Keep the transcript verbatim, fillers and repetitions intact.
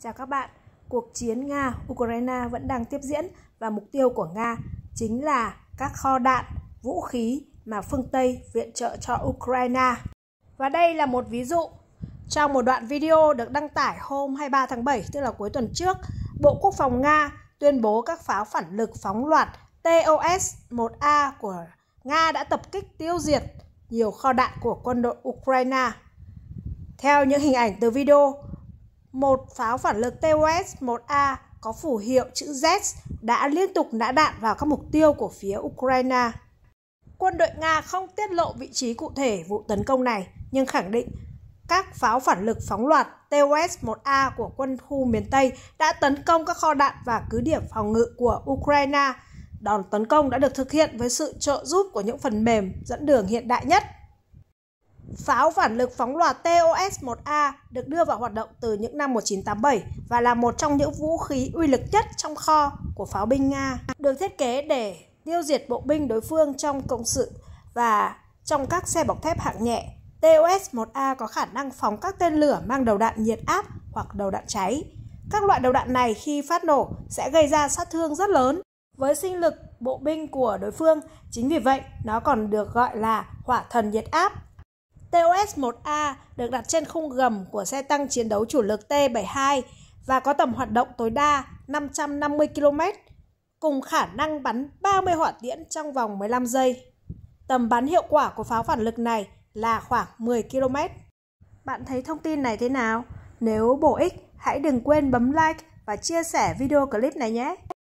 Chào các bạn, cuộc chiến Nga-Ukraine vẫn đang tiếp diễn và mục tiêu của Nga chính là các kho đạn, vũ khí mà phương Tây viện trợ cho Ukraine. Và đây là một ví dụ. Trong một đoạn video được đăng tải hôm hai mươi ba tháng bảy, tức là cuối tuần trước, Bộ Quốc phòng Nga tuyên bố các pháo phản lực phóng loạt T O S một A của Nga đã tập kích tiêu diệt nhiều kho đạn của quân đội Ukraine. Theo những hình ảnh từ video, một pháo phản lực T O S một A có phù hiệu chữ Z đã liên tục nã đạn vào các mục tiêu của phía Ukraine. Quân đội Nga không tiết lộ vị trí cụ thể vụ tấn công này, nhưng khẳng định các pháo phản lực phóng loạt T O S một A của quân khu miền Tây đã tấn công các kho đạn và cứ điểm phòng ngự của Ukraine. Đòn tấn công đã được thực hiện với sự trợ giúp của những phần mềm dẫn đường hiện đại nhất. Pháo phản lực phóng loạt T O S một A được đưa vào hoạt động từ những năm một nghìn chín trăm tám mươi bảy và là một trong những vũ khí uy lực nhất trong kho của pháo binh Nga. Được thiết kế để tiêu diệt bộ binh đối phương trong công sự và trong các xe bọc thép hạng nhẹ, T O S một A có khả năng phóng các tên lửa mang đầu đạn nhiệt áp hoặc đầu đạn cháy. Các loại đầu đạn này khi phát nổ sẽ gây ra sát thương rất lớn với sinh lực bộ binh của đối phương. Chính vì vậy, nó còn được gọi là hỏa thần nhiệt áp. T O S một A được đặt trên khung gầm của xe tăng chiến đấu chủ lực T bảy mươi hai và có tầm hoạt động tối đa năm trăm năm mươi ki lô mét, cùng khả năng bắn ba mươi hỏa tiễn trong vòng mười lăm giây. Tầm bắn hiệu quả của pháo phản lực này là khoảng mười ki lô mét. Bạn thấy thông tin này thế nào? Nếu bổ ích, hãy đừng quên bấm like và chia sẻ video clip này nhé!